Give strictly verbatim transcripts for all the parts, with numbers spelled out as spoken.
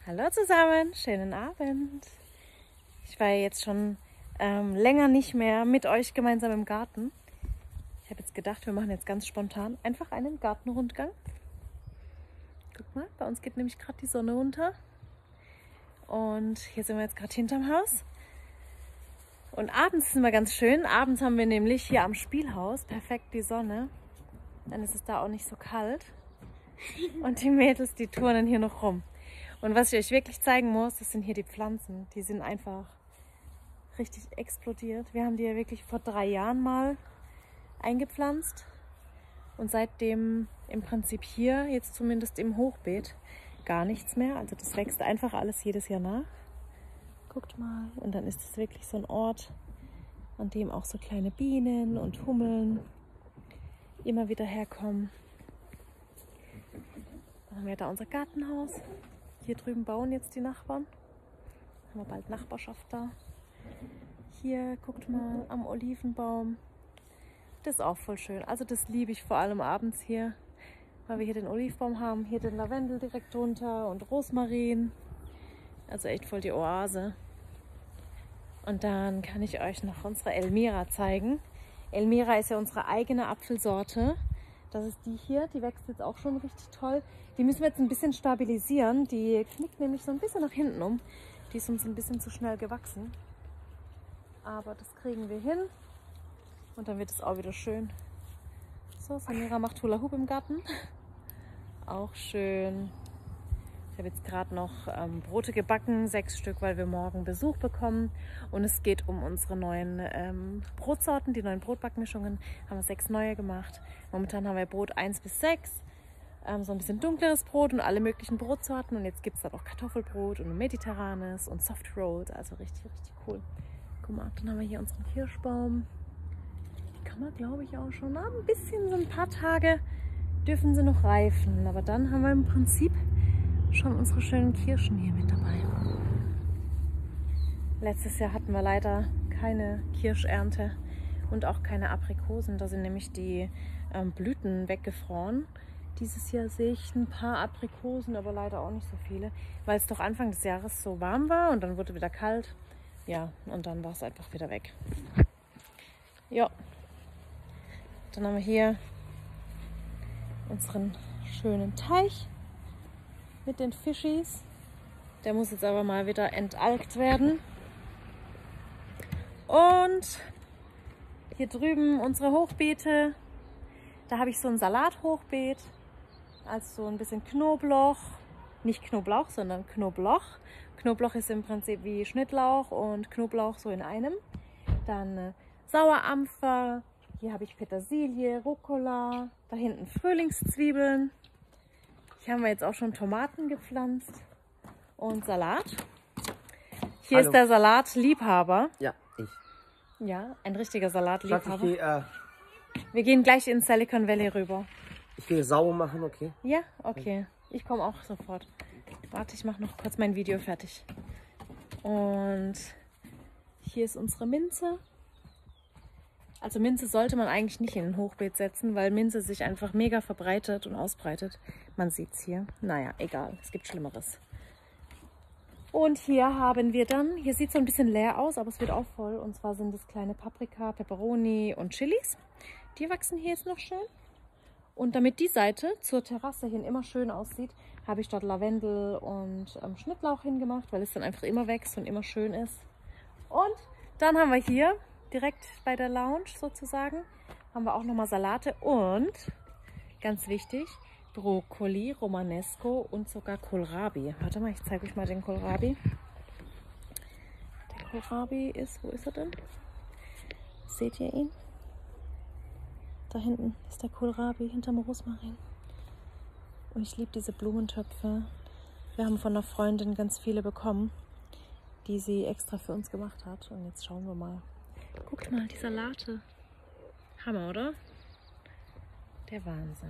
Hallo zusammen, schönen Abend. Ich war jetzt schon ähm, länger nicht mehr mit euch gemeinsam im Garten. Ich habe jetzt gedacht, wir machen jetzt ganz spontan einfach einen Gartenrundgang. Guck mal, bei uns geht nämlich gerade die Sonne unter. Und hier sind wir jetzt gerade hinterm Haus. Und abends ist immer ganz schön. Abends haben wir nämlich hier am Spielhaus perfekt die Sonne. Dann ist es da auch nicht so kalt. Und die Mädels, die turnen hier noch rum. Und was ich euch wirklich zeigen muss, das sind hier die Pflanzen. Die sind einfach richtig explodiert. Wir haben die ja wirklich vor drei Jahren mal eingepflanzt. Und seitdem im Prinzip hier, jetzt zumindest im Hochbeet, gar nichts mehr. Also das wächst einfach alles jedes Jahr nach. Guckt mal. Und dann ist es wirklich so ein Ort, an dem auch so kleine Bienen und Hummeln immer wieder herkommen. Dann haben wir da unser Gartenhaus. Hier drüben bauen jetzt die Nachbarn. Haben wir bald Nachbarschaft da. Hier, guckt mal, am Olivenbaum. Das ist auch voll schön. Also das liebe ich vor allem abends hier, weil wir hier den Olivbaum haben. Hier den Lavendel direkt drunter und Rosmarin. Also echt voll die Oase. Und dann kann ich euch noch unsere Elmira zeigen. Elmira ist ja unsere eigene Apfelsorte. Das ist die hier, die wächst jetzt auch schon richtig toll. Die müssen wir jetzt ein bisschen stabilisieren. Die knickt nämlich so ein bisschen nach hinten um. Die ist uns ein bisschen zu schnell gewachsen. Aber das kriegen wir hin. Und dann wird es auch wieder schön. So, Samira macht Hula Hoop im Garten. Auch schön. Ich habe jetzt gerade noch ähm, Brote gebacken, sechs Stück, weil wir morgen Besuch bekommen. Und es geht um unsere neuen ähm, Brotsorten, die neuen Brotbackmischungen. Haben wir sechs neue gemacht. Momentan haben wir Brot eins bis sechs, ähm, so ein bisschen dunkleres Brot und alle möglichen Brotsorten. Und jetzt gibt es dann auch Kartoffelbrot und ein mediterranes und Soft Rolled. Also richtig, richtig cool. Guck mal, dann haben wir hier unseren Kirschbaum. Die kann man, glaube ich, auch schon na, ein bisschen, so ein paar Tage dürfen sie noch reifen. Aber dann haben wir im Prinzip schon unsere schönen Kirschen hier mit dabei. Letztes Jahr hatten wir leider keine Kirschernte und auch keine Aprikosen. Da sind nämlich die ähm, Blüten weggefroren. Dieses Jahr sehe ich ein paar Aprikosen, aber leider auch nicht so viele, weil es doch Anfang des Jahres so warm war und dann wurde wieder kalt. Ja, und dann war es einfach wieder weg. Ja, dann haben wir hier unseren schönen Teich mit den Fischis. Der muss jetzt aber mal wieder entalkt werden. Und hier drüben unsere Hochbeete. Da habe ich so ein Salathochbeet. Also so ein bisschen Knoblauch. Nicht Knoblauch, sondern Knobloch. Knoblauch ist im Prinzip wie Schnittlauch und Knoblauch so in einem. Dann äh, Sauerampfer. Hier habe ich Petersilie, Rucola. Da hinten Frühlingszwiebeln. Hier haben wir jetzt auch schon Tomaten gepflanzt und Salat. Hier Hallo. ist der Salatliebhaber. Ja, ich. Ja, ein richtiger Salatliebhaber. Schatz, ich gehe, äh, Wir gehen gleich ins Silicon Valley rüber. ich gehe sauber machen, okay? Ja, okay. Ich komme auch sofort. Warte, ich mache noch kurz mein Video fertig. Und hier ist unsere Minze. Also Minze sollte man eigentlich nicht in ein Hochbeet setzen, weil Minze sich einfach mega verbreitet und ausbreitet. Man sieht es hier. Naja, egal. Es gibt Schlimmeres. Und hier haben wir dann, hier sieht es so ein bisschen leer aus, aber es wird auch voll. Und zwar sind es kleine Paprika, Peperoni und Chilis. Die wachsen hier jetzt noch schön. Und damit die Seite zur Terrasse hin immer schön aussieht, habe ich dort Lavendel und ähm, Schnittlauch hingemacht, weil es dann einfach immer wächst und immer schön ist. Und dann haben wir hier direkt bei der Lounge sozusagen, haben wir auch nochmal Salate und, ganz wichtig, Brokkoli, Romanesco und sogar Kohlrabi. Warte mal, ich zeige euch mal den Kohlrabi. Der Kohlrabi ist, wo ist er denn? Seht ihr ihn? Da hinten ist der Kohlrabi hinterm Rosmarin. Und ich liebe diese Blumentöpfe. Wir haben von einer Freundin ganz viele bekommen, die sie extra für uns gemacht hat. Und jetzt schauen wir mal. Guckt mal, die Salate. Hammer, oder? Der Wahnsinn.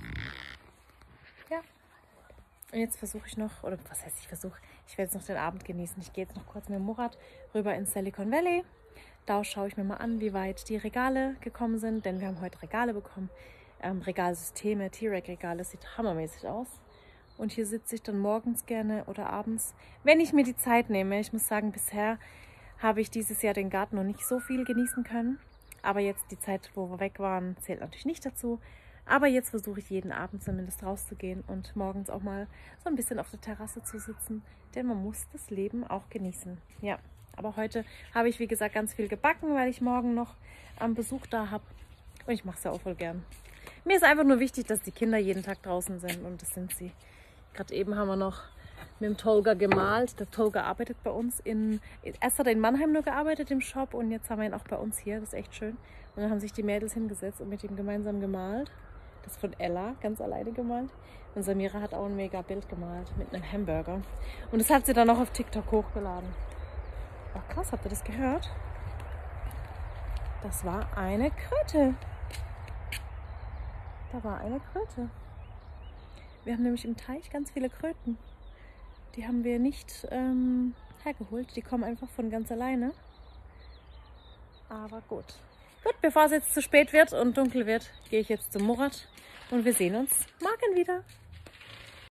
Ja. Und jetzt versuche ich noch, oder was heißt ich versuche, ich werde jetzt noch den Abend genießen. Ich gehe jetzt noch kurz mit Murat rüber ins Silicon Valley. Da schaue ich mir mal an, wie weit die Regale gekommen sind, denn wir haben heute Regale bekommen. Ähm, Regalsysteme, T-Rex-Regale, sieht hammermäßig aus. Und hier sitze ich dann morgens gerne oder abends, wenn ich mir die Zeit nehme. Ich muss sagen, bisher habe ich dieses Jahr den Garten noch nicht so viel genießen können. Aber jetzt die Zeit, wo wir weg waren, zählt natürlich nicht dazu. Aber jetzt versuche ich jeden Abend zumindest rauszugehen und morgens auch mal so ein bisschen auf der Terrasse zu sitzen. Denn man muss das Leben auch genießen. Ja, aber heute habe ich, wie gesagt, ganz viel gebacken, weil ich morgen noch einen Besuch da habe. Und ich mache es ja auch voll gern. Mir ist einfach nur wichtig, dass die Kinder jeden Tag draußen sind. Und das sind sie. Gerade eben haben wir noch mit dem Tolga gemalt. Der Tolga arbeitet bei uns in... Erst hat er in Mannheim nur gearbeitet im Shop und jetzt haben wir ihn auch bei uns hier. Das ist echt schön. Und dann haben sich die Mädels hingesetzt und mit ihm gemeinsam gemalt. Das ist von Ella, ganz alleine gemalt. Und Samira hat auch ein mega Bild gemalt mit einem Hamburger. Und das hat sie dann auch auf TikTok hochgeladen. Ach krass, habt ihr das gehört? Das war eine Kröte. Da war eine Kröte. Wir haben nämlich im Teich ganz viele Kröten. Die haben wir nicht ähm, hergeholt. Die kommen einfach von ganz alleine. Aber gut. Gut, bevor es jetzt zu spät wird und dunkel wird, gehe ich jetzt zum Murat. Und wir sehen uns morgen wieder.